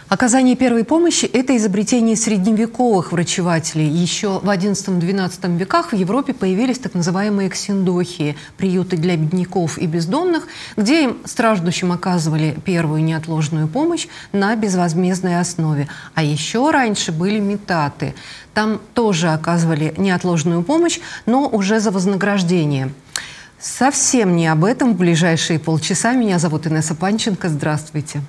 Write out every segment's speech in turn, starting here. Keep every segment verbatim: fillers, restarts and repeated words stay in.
Оказание первой помощи – это изобретение средневековых врачевателей. Еще в одиннадцатом-двенадцатом веках в Европе появились так называемые ксендохии – приюты для бедняков и бездомных, где им, страждущим, оказывали первую неотложную помощь на безвозмездной основе. А еще раньше были метаты. Там тоже оказывали неотложную помощь, но уже за вознаграждение. Совсем не об этом в ближайшие полчаса. Меня зовут Инесса Панченко. Здравствуйте.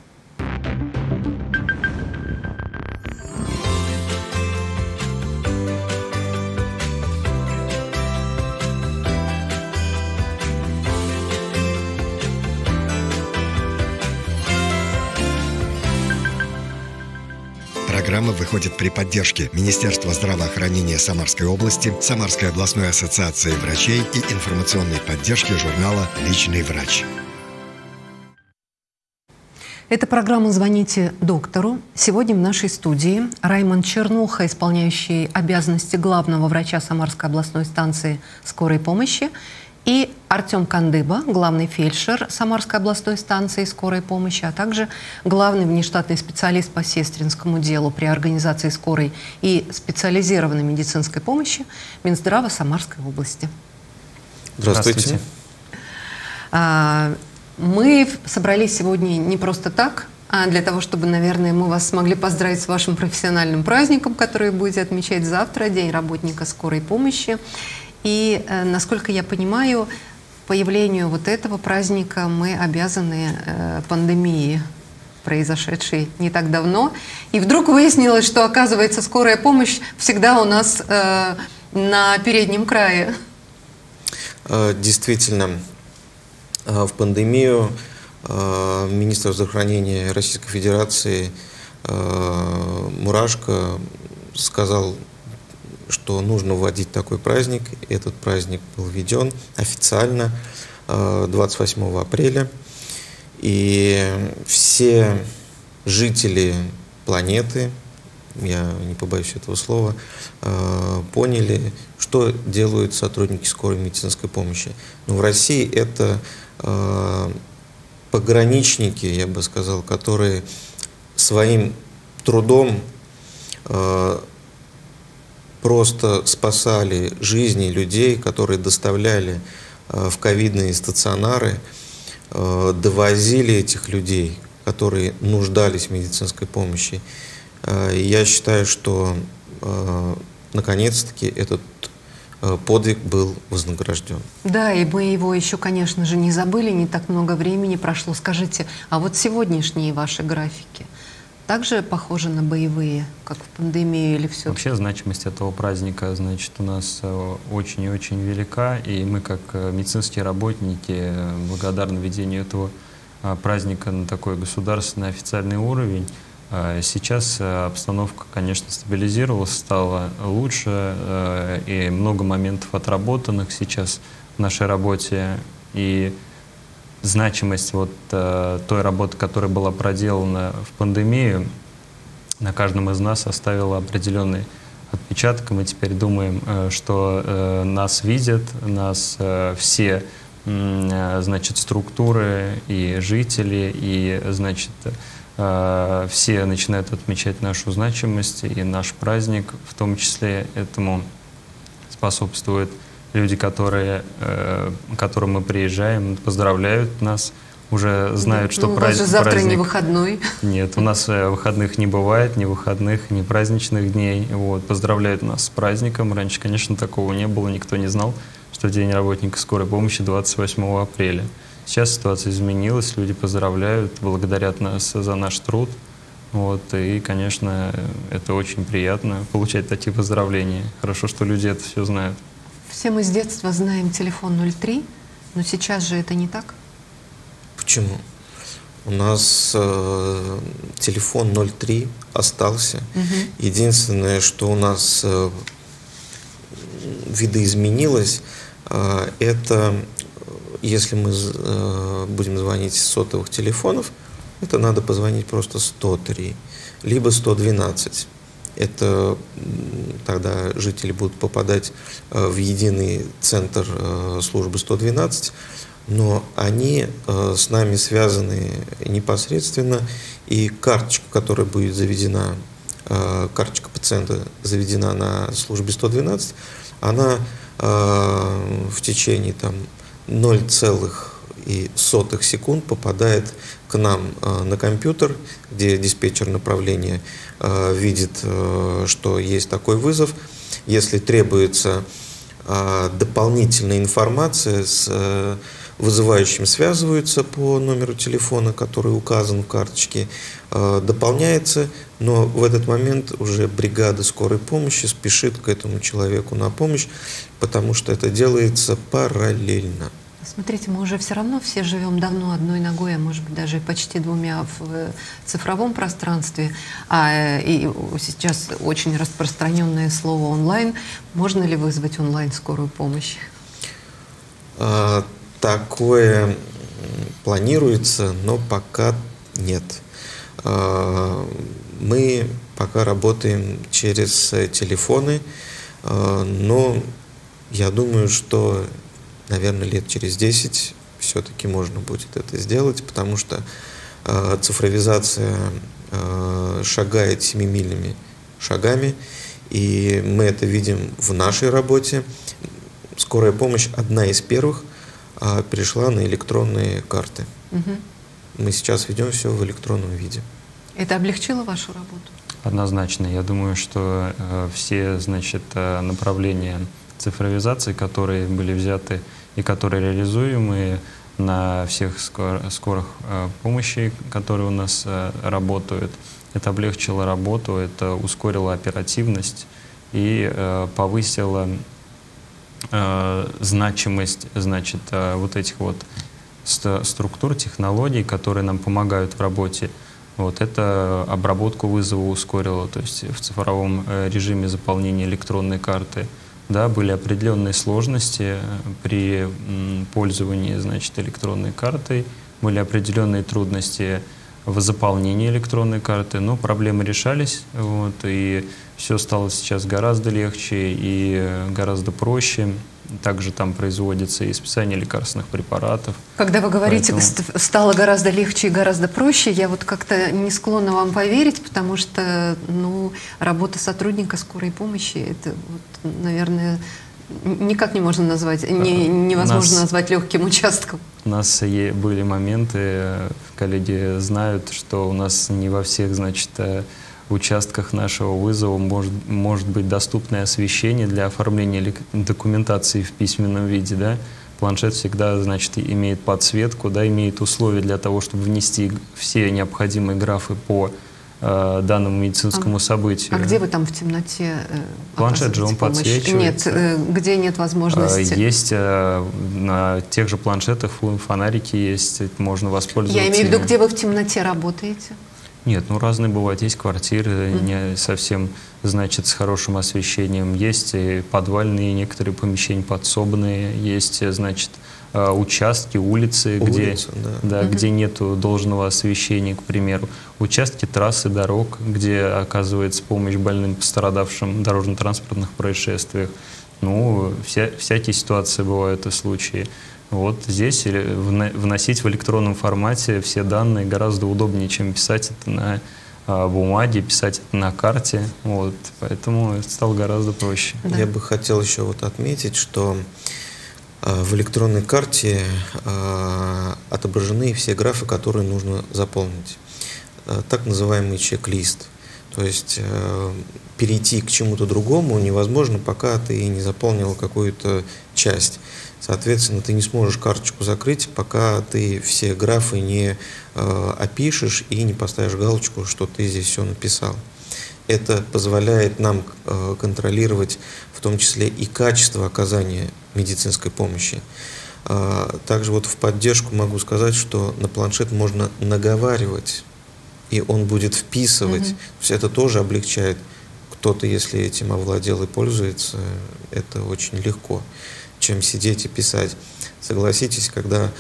Программа выходит при поддержке Министерства здравоохранения Самарской области, Самарской областной ассоциации врачей и информационной поддержки журнала «Личный врач». Это программа «Звоните доктору». Сегодня в нашей студии Раймонд Чернуха, исполняющий обязанности главного врача Самарской областной станции скорой помощи, и Артем Кандыба, главный фельдшер Самарской областной станции скорой помощи, а также главный внештатный специалист по сестринскому делу при организации скорой и специализированной медицинской помощи Минздрава Самарской области. Здравствуйте. Здравствуйте. Мы собрались сегодня не просто так, а для того, чтобы, наверное, мы вас смогли поздравить с вашим профессиональным праздником, который будете отмечать завтра, День работника скорой помощи. И, э, насколько я понимаю, появлению вот этого праздника мы обязаны э, пандемии, произошедшей не так давно. И вдруг выяснилось, что, оказывается, скорая помощь всегда у нас э, на переднем крае. Действительно, в пандемию министр здравоохранения Российской Федерации Мурашко сказал, что нужно вводить такой праздник. Этот праздник был введен официально двадцать восьмого апреля. И все жители планеты, я не побоюсь этого слова, поняли, что делают сотрудники скорой медицинской помощи. Но в России это пограничники, я бы сказал, которые своим трудом просто спасали жизни людей, которые доставляли в ковидные стационары, довозили этих людей, которые нуждались в медицинской помощи. И я считаю, что наконец-таки этот подвиг был вознагражден. Да, и мы его еще, конечно же, не забыли, не так много времени прошло. Скажите, а вот сегодняшние ваши графики также похожи на боевые, как в пандемию, или все? Вообще значимость этого праздника, значит, у нас очень и очень велика, и мы, как медицинские работники, благодарны введению этого праздника на такой государственный официальный уровень. Сейчас обстановка, конечно, стабилизировалась, стала лучше, и много моментов отработанных сейчас в нашей работе. И значимость вот той работы, которая была проделана в пандемию, на каждом из нас оставила определенный отпечаток. И мы теперь думаем, что нас видят, нас все, значит, структуры и жители, и, значит, все начинают отмечать нашу значимость, и наш праздник, в том числе, этому способствуют люди, которые, к которым мы приезжаем, поздравляют нас, уже знают, что ну, праздник... завтра праздник... не выходной. Нет, у нас выходных не бывает, ни выходных, ни праздничных дней. Вот, поздравляют нас с праздником. Раньше, конечно, такого не было, никто не знал, что День работника скорой помощи двадцать восьмого апреля. Сейчас ситуация изменилась, люди поздравляют, благодарят нас за наш труд. Вот, и, конечно, это очень приятно получать такие поздравления. Хорошо, что люди это все знают. Все мы с детства знаем телефон ноль три, но сейчас же это не так. Почему? У нас э, телефон ноль три остался. Угу. Единственное, что у нас э, видоизменилось, э, это если мы э, будем звонить с сотовых телефонов, это надо позвонить просто сто три, либо сто двенадцать. Это тогда жители будут попадать э, в единый центр э, службы сто двенадцать. но они э, с нами связаны непосредственно, и карточка, которая будет заведена, э, карточка пациента заведена на службе сто двенадцать, она э, в течение там ноль целых и сотых секунд попадает к нам э, на компьютер, где диспетчер направления э, видит, э, что есть такой вызов. Если требуется э, дополнительная информация, с э, вызывающим связываются по номеру телефона, который указан в карточке, э, дополняется, но в этот момент уже бригада скорой помощи спешит к этому человеку на помощь, потому что это делается параллельно. Смотрите, мы уже все равно все живем давно одной ногой, а может быть даже почти двумя в цифровом пространстве. А и сейчас очень распространенное слово онлайн. Можно ли вызвать онлайн скорую помощь? А, такое планируется, но пока нет. А, мы пока работаем через телефоны, а, но я думаю, что наверное, лет через десять все-таки можно будет это сделать, потому что э, цифровизация э, шагает семимильными шагами, и мы это видим в нашей работе. Скорая помощь одна из первых э, перешла на электронные карты. Угу. Мы сейчас ведем все в электронном виде. Это облегчило вашу работу? Однозначно. Я думаю, что э, все, значит, направления цифровизации, которые были взяты и которые реализуемы на всех скор скорых э, помощи, которые у нас э, работают. Это облегчило работу, это ускорило оперативность и э, повысило э, значимость, значит, э, вот этих вот ст структур, технологий, которые нам помогают в работе. Вот это обработку вызова ускорило, то есть в цифровом э, режиме заполнения электронной карты. Да, были определенные сложности при пользовании, значит, электронной картой, были определенные трудности в заполнении электронной карты, но проблемы решались, вот, и все стало сейчас гораздо легче и гораздо проще. Также там производится и списание лекарственных препаратов. Когда вы говорите, поэтому стало гораздо легче и гораздо проще, я вот как-то не склонна вам поверить, потому что, ну, работа сотрудника скорой помощи, это, вот, наверное, никак не можно назвать, не, невозможно нас, назвать легким участком. У нас были моменты, коллеги знают, что у нас не во всех, значит, участках нашего вызова может, может быть доступное освещение для оформления документации в письменном виде. Да? Планшет всегда, значит, имеет подсветку, да, имеет условия для того, чтобы внести все необходимые графы по э, данному медицинскому а, событию. А где вы там в темноте э, Планшет же он помощь? подсвечивает. Нет, э, где нет возможности? Есть э, на тех же планшетах фонарики есть, можно воспользоваться. Я имею в виду, где вы в темноте работаете? Нет, ну разные бывают. Есть квартиры mm-hmm. не совсем, значит, с хорошим освещением. Есть и подвальные некоторые помещения, подсобные. Есть, значит, участки, улицы, Улица, где, да. Да, mm-hmm. где нету должного освещения, к примеру. Участки трассы, дорог, где оказывается помощь больным, пострадавшим в дорожно-транспортных происшествиях. Ну, вся, всякие ситуации бывают и случаи. Вот здесь вносить в электронном формате все данные гораздо удобнее, чем писать это на а, бумаге, писать это на карте. Вот, поэтому это стало гораздо проще. Да. Я бы хотел еще вот отметить, что а, в электронной карте а, отображены все графы, которые нужно заполнить. А, так называемый чек-лист. То есть э, перейти к чему-то другому невозможно, пока ты не заполнил какую-то часть. Соответственно, ты не сможешь карточку закрыть, пока ты все графы не э, опишешь и не поставишь галочку, что ты здесь все написал. Это позволяет нам э, контролировать в том числе и качество оказания медицинской помощи. Э, также вот в поддержку могу сказать, что на планшет можно наговаривать, и он будет вписывать. Mm-hmm. То есть это тоже облегчает. Кто-то, если этим овладел и пользуется, это очень легко, чем сидеть и писать. Согласитесь, когда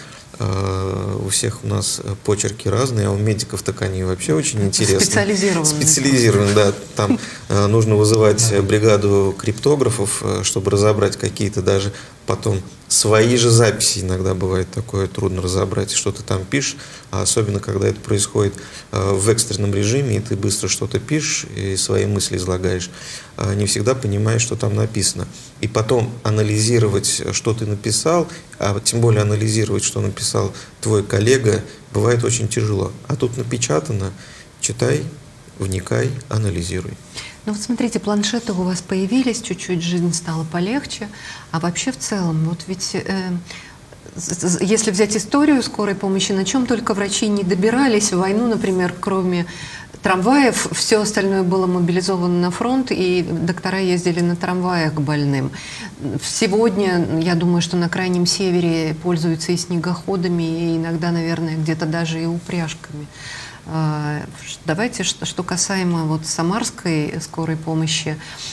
э, у всех у нас почерки разные, а у медиков так они вообще очень интересные. Специализированные. Специализированные, да. Там э, нужно вызывать бригаду криптографов, чтобы разобрать какие-то даже потом свои же записи иногда бывает такое, трудно разобрать, что ты там пишешь, а особенно когда это происходит э, в экстренном режиме, и ты быстро что-то пишешь и свои мысли излагаешь, э, не всегда понимаешь, что там написано. И потом анализировать, что ты написал, а тем более анализировать, что написал твой коллега, бывает очень тяжело. А тут напечатано, читай, вникай, анализируй. Ну вот смотрите, планшеты у вас появились, чуть-чуть жизнь стала полегче, а вообще в целом, вот ведь э, если взять историю скорой помощи, на чем только врачи не добирались в войну, например, кроме трамваев, все остальное было мобилизовано на фронт, и доктора ездили на трамваях к больным. Сегодня, я думаю, что на Крайнем Севере пользуются и снегоходами, и иногда, наверное, где-то даже и упряжками. Давайте, что касаемо вот самарской скорой помощи,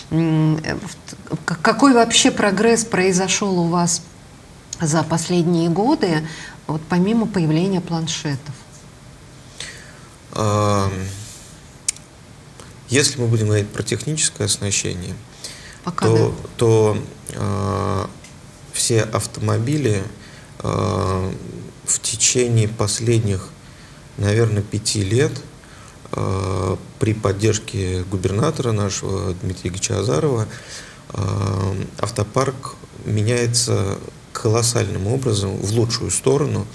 какой вообще прогресс произошел у вас за последние годы, вот помимо появления планшетов? Если мы будем говорить про техническое оснащение, Пока то, да. то э, все автомобили э, в течение последних, наверное, пяти лет э, при поддержке губернатора нашего Дмитрия Ильича Азарова э, автопарк меняется колоссальным образом в лучшую сторону.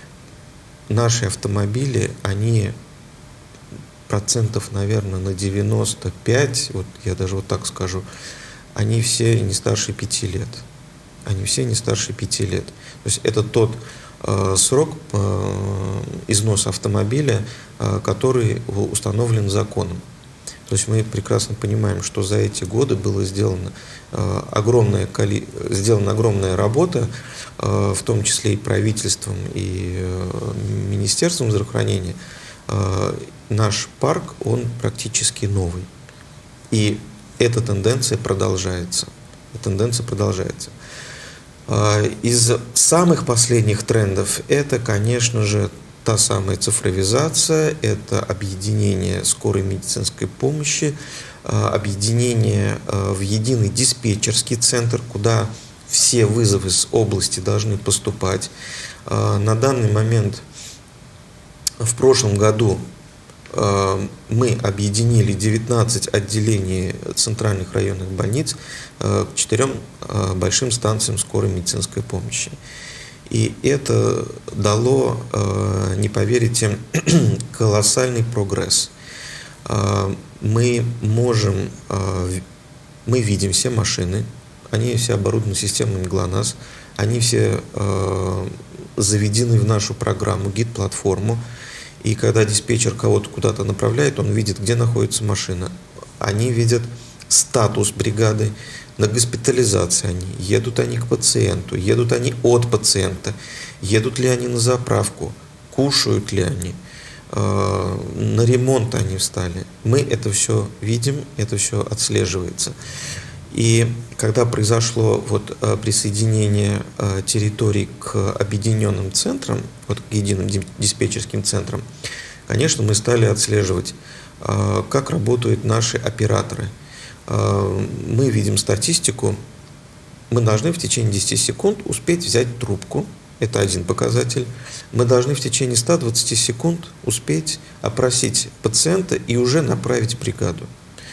Наши автомобили, они процентов, наверное, на девяносто пять, вот я даже вот так скажу, они все не старше пяти лет. Они все не старше пяти лет. То есть это тот э, срок э, износа автомобиля, э, который установлен законом. То есть мы прекрасно понимаем, что за эти годы было сделано, э, огромная, коли... сделана огромная работа, э, в том числе и правительством, и э, Министерством здравоохранения. Э, наш парк, он практически новый. И эта тенденция продолжается. Эта тенденция продолжается. Из самых последних трендов это, конечно же, та самая цифровизация, это объединение скорой медицинской помощи, объединение в единый диспетчерский центр, куда все вызовы с области должны поступать. На данный момент, в прошлом году, мы объединили девятнадцать отделений центральных районных больниц к четырем большим станциям скорой медицинской помощи. И это дало, не поверите, колоссальный прогресс. Мы можем, мы видим все машины, они все оборудованы системами ГЛОНАСС, они все заведены в нашу программу, гид-платформу. И когда диспетчер кого-то куда-то направляет, он видит, где находится машина. Они видят статус бригады, на госпитализации они, едут они к пациенту, едут они от пациента, едут ли они на заправку, кушают ли они, э, на ремонт они встали. Мы это все видим, это все отслеживается. И когда произошло вот присоединение территорий к объединенным центрам, вот к единым диспетчерским центрам, конечно, мы стали отслеживать, как работают наши операторы. Мы видим статистику, мы должны в течение десяти секунд успеть взять трубку, это один показатель. Мы должны в течение ста двадцати секунд успеть опросить пациента и уже направить бригаду.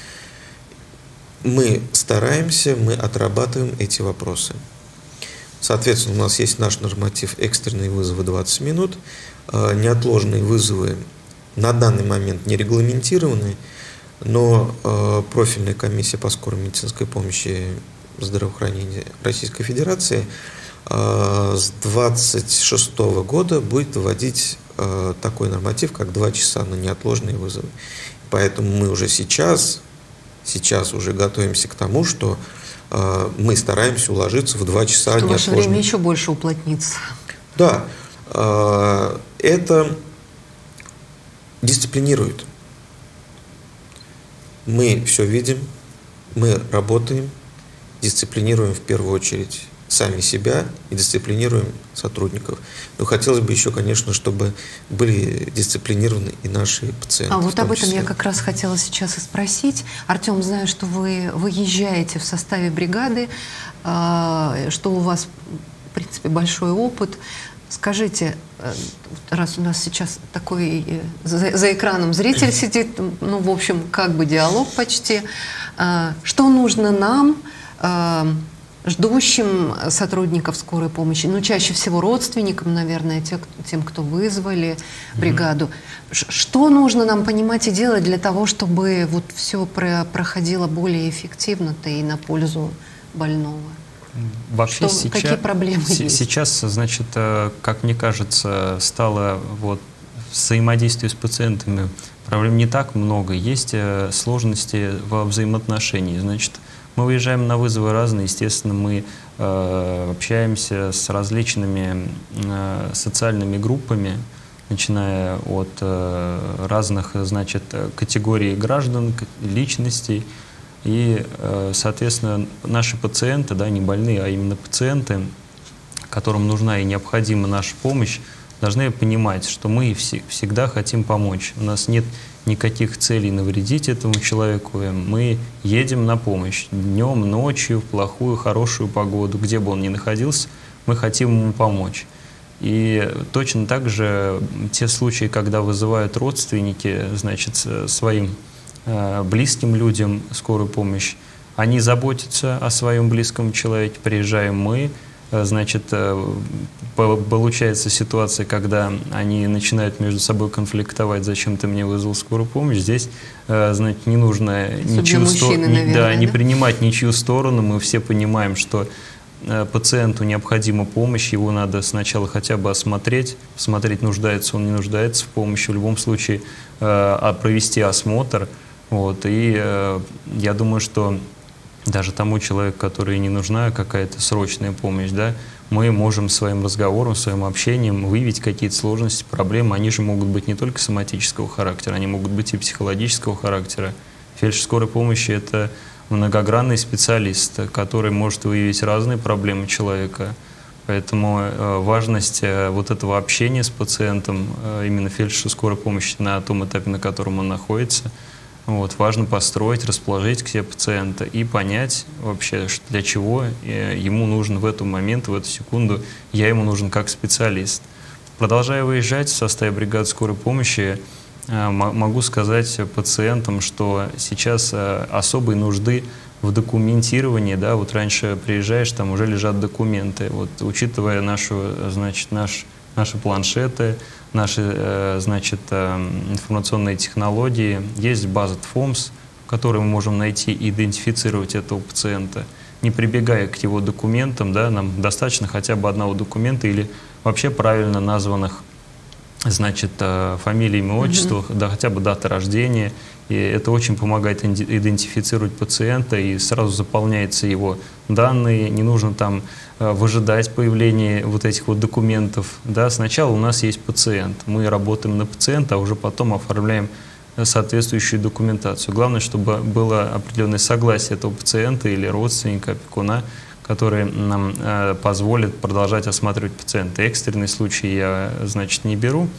Мы стараемся, мы отрабатываем эти вопросы. Соответственно, у нас есть наш норматив экстренные вызовы двадцать минут, неотложные вызовы на данный момент не регламентированы, но профильная комиссия по скорой медицинской помощи здравоохранения Российской Федерации с две тысячи двадцать шестого года будет вводить такой норматив, как два часа на неотложные вызовы. Поэтому мы уже сейчас... Сейчас уже готовимся к тому, что э, мы стараемся уложиться в два часа. Что ваше время еще больше уплотнится. Да, э, это дисциплинирует. Мы все видим, мы работаем, дисциплинируем в первую очередь сами себя и дисциплинируем сотрудников. Но хотелось бы еще, конечно, чтобы были дисциплинированы и наши пациенты. А вот об этом я как раз хотела сейчас и спросить. Артем, знаю, что вы выезжаете в составе бригады, что у вас принципе, большой опыт. Скажите, раз у нас сейчас такой за, за экраном зритель сидит, ну, в общем, как бы диалог почти, что нужно нам, ждущим сотрудников скорой помощи, ну, чаще всего родственникам, наверное, те, тем, кто вызвали бригаду. Mm-hmm. Что нужно нам понимать и делать для того, чтобы вот все про проходило более эффективно-то и на пользу больного? Вообще что, сейчас, какие проблемы с, есть? Сейчас, значит, как мне кажется, стало вот взаимодействие с пациентами проблем не так много. Есть сложности во взаимоотношении. Значит, мы выезжаем на вызовы разные, естественно, мы э, общаемся с различными э, социальными группами, начиная от э, разных, значит, категорий граждан, личностей. И, э, соответственно, наши пациенты, да, не больные, а именно пациенты, которым нужна и необходима наша помощь, должны понимать, что мы вс всегда хотим помочь. У нас нет никаких целей навредить этому человеку. Мы едем на помощь днем, ночью, в плохую, хорошую погоду, где бы он ни находился, мы хотим ему помочь. И точно так же те случаи, когда вызывают родственники, значит, своим э, близким людям скорую помощь, они заботятся о своем близком человеке, приезжаем мы. Значит, получается ситуация, когда они начинают между собой конфликтовать, зачем ты мне вызвал скорую помощь. Здесь, значит, не нужно ничью мужчины, наверное, да, не да? принимать ничью сторону. Мы все понимаем, что пациенту необходима помощь, его надо сначала хотя бы осмотреть, посмотреть, нуждается он, не нуждается в помощи. В любом случае провести осмотр. Вот, и я думаю, что даже тому человеку, который не нужна какая-то срочная помощь, да, мы можем своим разговором, своим общением выявить какие-то сложности, проблемы. Они же могут быть не только соматического характера, они могут быть и психологического характера. Фельдшер скорой помощи – это многогранный специалист, который может выявить разные проблемы человека. Поэтому э, важность э, вот этого общения с пациентом, э, именно фельдшера скорой помощи на том этапе, на котором он находится, вот, важно построить, расположить к себе пациента и понять вообще, для чего ему нужен в этот момент, в эту секунду, я ему нужен как специалист. Продолжая выезжать в составе бригады скорой помощи, могу сказать пациентам, что сейчас особой нужды в документировании, да, вот раньше приезжаешь, там уже лежат документы, вот, учитывая нашу, значит, наш, наши планшеты, наши, значит, информационные технологии, есть база ФОМС, в которой мы можем найти и идентифицировать этого пациента. Не прибегая к его документам, да, нам достаточно хотя бы одного документа или вообще правильно названных, значит, фамилии, имя, отчество, mm-hmm. да, хотя бы дата рождения. И это очень помогает идентифицировать пациента, и сразу заполняются его данные, не нужно там выжидать появления вот этих вот документов. Да. Сначала у нас есть пациент, мы работаем на пациента, а уже потом оформляем соответствующую документацию. Главное, чтобы было определенное согласие этого пациента или родственника, опекуна, который нам э, позволит продолжать осматривать пациента. Экстренные случаи я, значит, не беру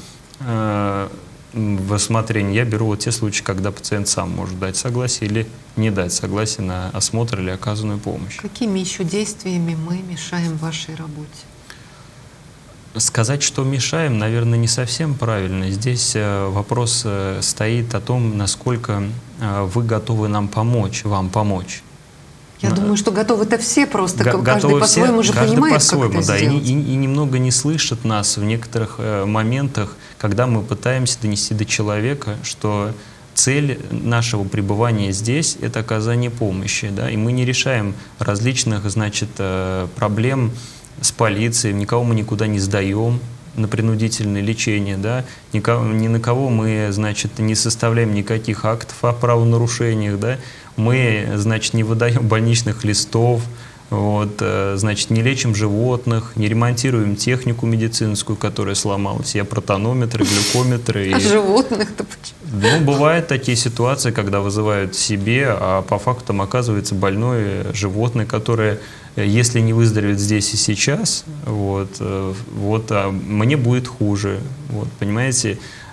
э, в осмотрение. Я беру вот те случаи, когда пациент сам может дать согласие или не дать согласие на осмотр или оказанную помощь. Какими еще действиями мы мешаем вашей работе? Сказать, что мешаем, наверное, не совсем правильно. Здесь э, вопрос э, стоит о том, насколько э, вы готовы нам помочь, вам помочь. Я думаю, что готовы-то все, просто Г каждый по-своему же понимает, по как это да, сделать. И, и, и немного не слышит нас в некоторых э, моментах, когда мы пытаемся донести до человека, что цель нашего пребывания здесь – это оказание помощи. Да? И мы не решаем различных, значит, э, проблем с полицией, никого мы никуда не сдаем на принудительное лечение, да? Никого, ни на кого мы, значит, не составляем никаких актов о правонарушениях, да? Мы, значит, не выдаем больничных листов, вот, значит, не лечим животных, не ремонтируем технику медицинскую, которая сломалась. Я про тонометры, глюкометры. А и... животных-то почему? Ну, бывают такие ситуации, когда вызывают себе, а по факту там оказывается больное животное, которое, если не выздоровеет здесь и сейчас, вот, вот, а мне будет хуже. Вот, понимаете?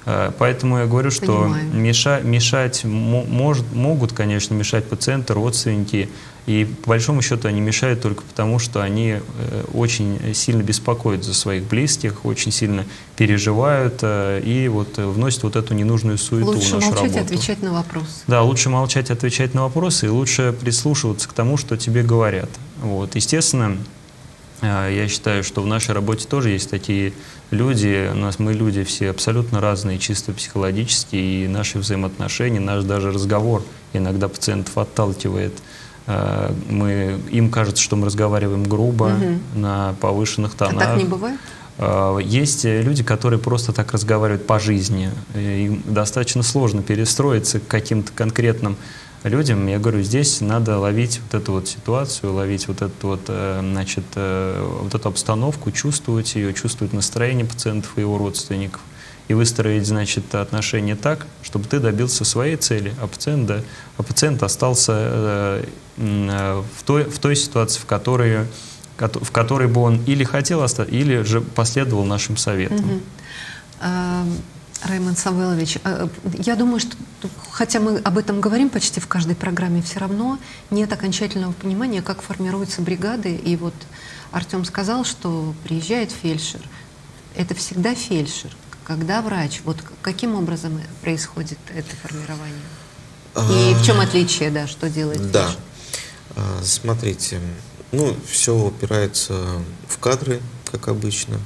Поэтому я говорю, что меша, мешать может, могут, конечно, мешать пациенты, родственники. И по большому счету они мешают только потому, что они очень сильно беспокоят за своих близких, очень сильно переживают и вот вносят вот эту ненужную суету в нашу работу. Лучше молчать и отвечать на вопросы. Да, лучше молчать, отвечать на вопросы, и лучше прислушиваться к тому, что тебе говорят. Вот. Естественно, я считаю, что в нашей работе тоже есть такие люди, у нас мы люди все абсолютно разные, чисто психологически, и наши взаимоотношения, наш даже разговор иногда пациентов отталкивает. Мы, им кажется, что мы разговариваем грубо, угу. на повышенных тонах. А так не бывает? Есть люди, которые просто так разговаривают по жизни. Им достаточно сложно перестроиться к каким-то конкретным людям. Я говорю, здесь надо ловить вот эту вот ситуацию, ловить вот эту вот, значит, вот эту обстановку, чувствовать ее, чувствовать настроение пациентов и его родственников. И выстроить, значит, отношения так, чтобы ты добился своей цели, а пациент, да, а пациент остался э, э, в, той, в той ситуации, в которой, в которой бы он или хотел остаться, или же последовал нашим советам. Угу. А, Раймонд Самвелович, я думаю, что, хотя мы об этом говорим почти в каждой программе, все равно нет окончательного понимания, как формируются бригады. И вот Артем сказал, что приезжает фельдшер. Это всегда фельдшер. Когда врач, вот каким образом происходит это формирование? И в чем отличие, да, что делает да. фельдшер? Смотрите, ну, все упирается в кадры, как обычно.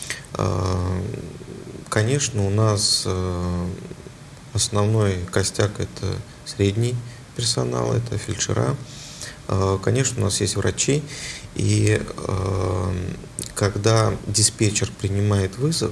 Конечно, у нас основной костяк – это средний персонал, это фельдшера. Конечно, у нас есть врачи, и когда диспетчер принимает вызов,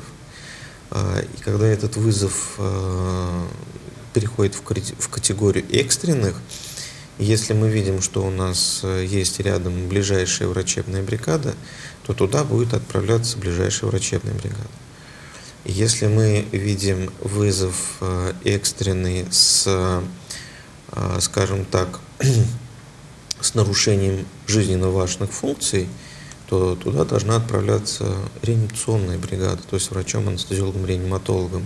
и когда этот вызов э, переходит в, в категорию экстренных, если мы видим, что у нас есть рядом ближайшая врачебная бригада, то туда будет отправляться ближайшая врачебная бригада. И если мы видим вызов э, экстренный с, э, скажем так, с нарушением жизненно важных функций, то туда должна отправляться реанимационная бригада, то есть врачом-анестезиологом-реаниматологом.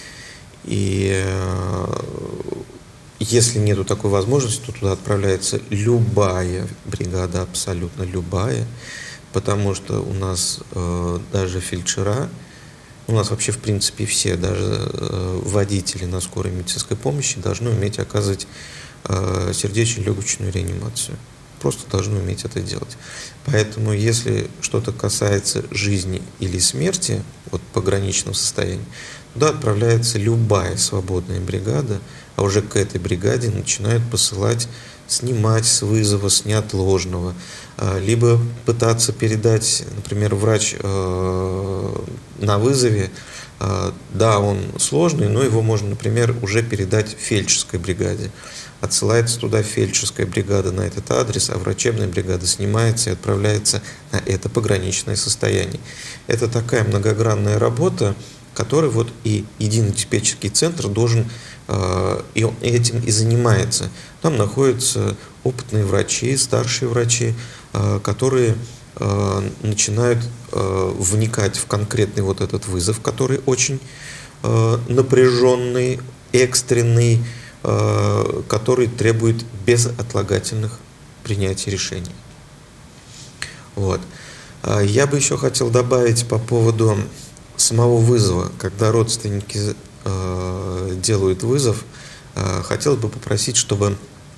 И э, если нет такой возможности, то туда отправляется любая бригада, абсолютно любая, потому что у нас э, даже фельдшера, у нас вообще в принципе все, даже э, водители на скорой медицинской помощи должны уметь оказывать э, сердечно-легочную реанимацию. Просто должны уметь это делать. Поэтому, если что-то касается жизни или смерти, вот пограничного состояния, туда отправляется любая свободная бригада, а уже к этой бригаде начинают посылать, снимать с вызова, с неотложного, либо пытаться передать, например, врач э, на вызове, э, да, он сложный, но его можно, например, уже передать фельдшерской бригаде. Отсылается туда фельдшерская бригада на этот адрес, а врачебная бригада снимается и отправляется на это пограничное состояние. Это такая многогранная работа, которой вот и единый диспетчерский центр должен, э, и он этим и занимается. Там находятся опытные врачи, старшие врачи, э, которые э, начинают э, вникать в конкретный вот этот вызов, который очень э, напряженный, экстренный, который требует безотлагательных принятий решений. Вот. Я бы еще хотел добавить по поводу самого вызова. Когда родственники э, делают вызов, э, хотелось бы попросить, чтобы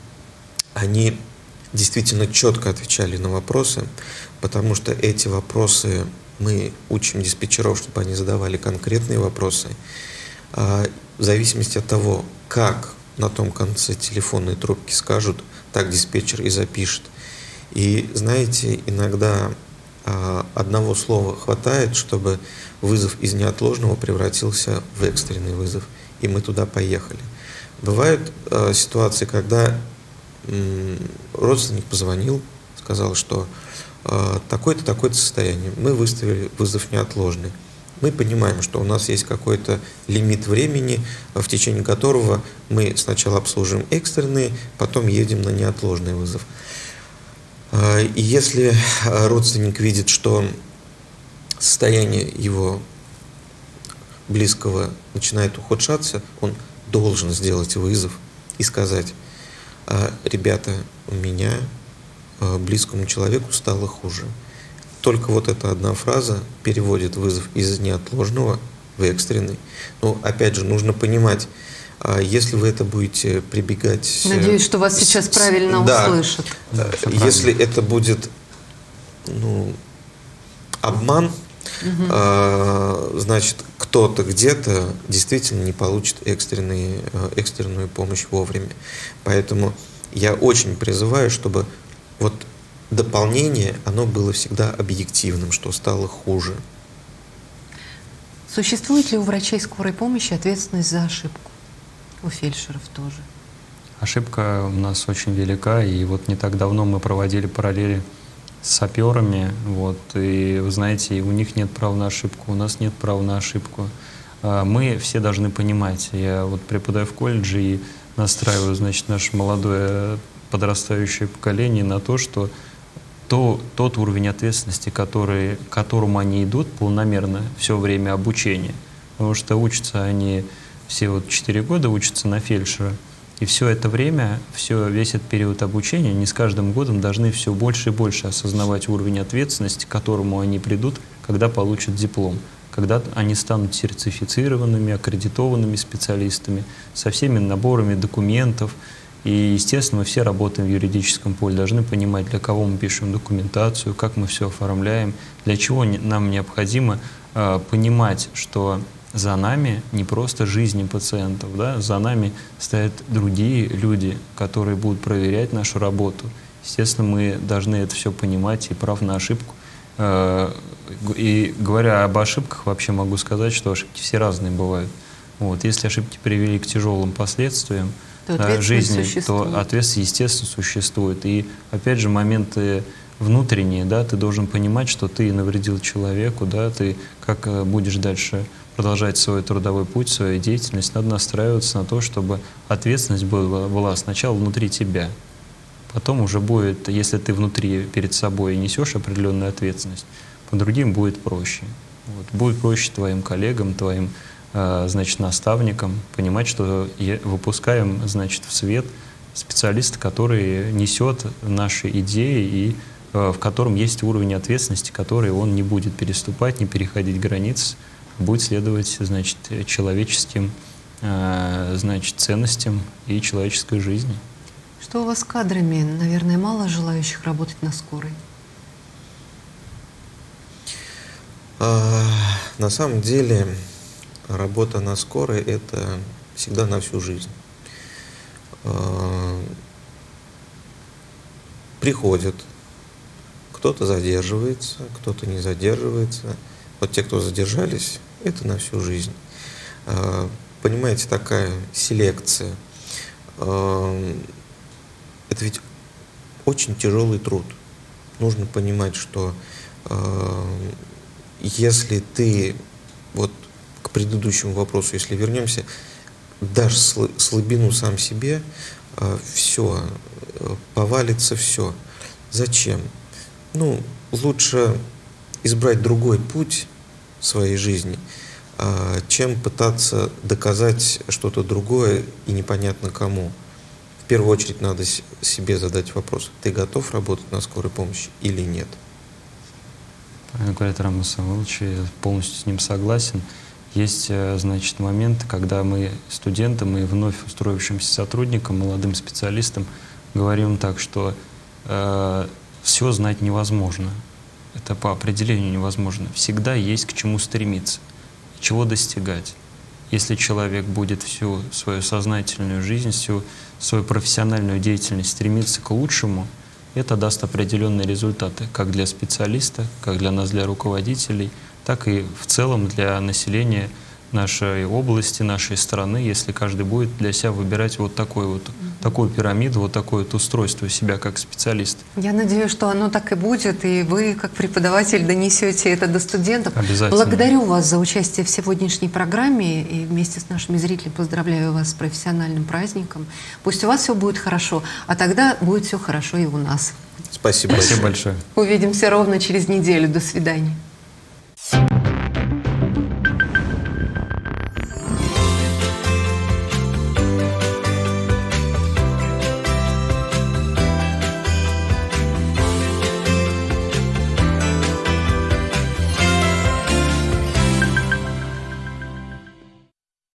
они действительно четко отвечали на вопросы, потому что эти вопросы мы учим диспетчеров, чтобы они задавали конкретные вопросы. Э, в зависимости от того, как на том конце телефонной трубки скажут, так диспетчер и запишет. И знаете, иногда а, одного слова хватает, чтобы вызов из неотложного превратился в экстренный вызов, и мы туда поехали. Бывают а, ситуации, когда м, родственник позвонил, сказал, что а, такое-то, такое-то состояние, мы выставили вызов неотложный. Мы понимаем, что у нас есть какой-то лимит времени, в течение которого мы сначала обслуживаем экстренный, потом едем на неотложный вызов. И если родственник видит, что состояние его близкого начинает ухудшаться, он должен сделать вызов и сказать: ребята, у меня близкому человеку стало хуже. Только вот эта одна фраза переводит вызов из неотложного в экстренный. Но опять же, нужно понимать, если вы это будете прибегать... Надеюсь, что вас сейчас правильно да, услышат. Если это будет, ну, обман, угу. а, значит, кто-то где-то действительно не получит экстренный, экстренную помощь вовремя. Поэтому я очень призываю, чтобы вот дополнение, оно было всегда объективным, что стало хуже. Существует ли у врачей скорой помощи ответственность за ошибку? У фельдшеров тоже. Ошибка у нас очень велика, и вот не так давно мы проводили параллели с саперами, вот, и вы знаете, у них нет права на ошибку, у нас нет права на ошибку. Мы все должны понимать, я вот преподаю в колледже и настраиваю, значит, наше молодое подрастающее поколение на то, что то, тот уровень ответственности, который, к которому они идут полномерно все время обучения, потому что учатся они все вот четыре года учатся на фельдшера, и все это время, все, весь этот период обучения, они с каждым годом должны все больше и больше осознавать уровень ответственности, к которому они придут, когда получат диплом, когда они станут сертифицированными, аккредитованными специалистами, со всеми наборами документов. И, естественно, мы все работаем в юридическом поле, должны понимать, для кого мы пишем документацию, как мы все оформляем, для чего нам необходимо э, понимать, что за нами не просто жизни пациентов, да, за нами стоят другие люди, которые будут проверять нашу работу. Естественно, мы должны это все понимать, и прав на ошибку. Э, и говоря об ошибках, вообще могу сказать, что ошибки все разные бывают. Вот, если ошибки привели к тяжелым последствиям, то жизни, существует. то ответственность, естественно, существует. И, опять же, моменты внутренние, да, ты должен понимать, что ты навредил человеку, да, ты как будешь дальше продолжать свой трудовой путь, свою деятельность, надо настраиваться на то, чтобы ответственность была, была сначала внутри тебя. Потом уже будет, если ты внутри перед собой несешь определенную ответственность, по другим будет проще. Вот. Будет проще твоим коллегам, твоим значит, наставникам, понимать, что выпускаем, значит, в свет специалиста, который несет наши идеи и в котором есть уровень ответственности, который он не будет переступать, не переходить границ, будет следовать, значит, человеческим, значит, ценностям и человеческой жизни. Что у вас с кадрами? Наверное, мало желающих работать на скорой? А, на самом деле, работа на скорой – это всегда на всю жизнь. Приходят, кто-то задерживается, кто-то не задерживается. Вот те, кто задержались, это на всю жизнь. Понимаете, такая селекция. Это ведь очень тяжелый труд. Нужно понимать, что если ты вот к предыдущему вопросу, если вернемся, дашь слабину сам себе, все, повалится все. Зачем? Ну, лучше избрать другой путь в своей жизни, чем пытаться доказать что-то другое и непонятно кому. В первую очередь надо себе задать вопрос: ты готов работать на скорой помощи или нет? Правильно говорит Роман Самойлович, я полностью с ним согласен. Есть, значит, моменты, когда мы студентам и вновь устроившимся сотрудникам, молодым специалистам говорим так, что э, все знать невозможно. Это по определению невозможно. Всегда есть к чему стремиться, чего достигать. Если человек будет всю свою сознательную жизнь, всю свою профессиональную деятельность стремиться к лучшему, это даст определенные результаты как для специалиста, как для нас, для руководителей, так и в целом для населения нашей области, нашей страны, если каждый будет для себя выбирать вот, такой вот mm-hmm. такую пирамиду, вот такое вот устройство себя как специалист. Я надеюсь, что оно так и будет, и вы, как преподаватель, донесете это до студентов. Обязательно. Благодарю вас за участие в сегодняшней программе, и вместе с нашими зрителями поздравляю вас с профессиональным праздником. Пусть у вас все будет хорошо, а тогда будет все хорошо и у нас. Спасибо, Спасибо большое. большое. Увидимся ровно через неделю. До свидания.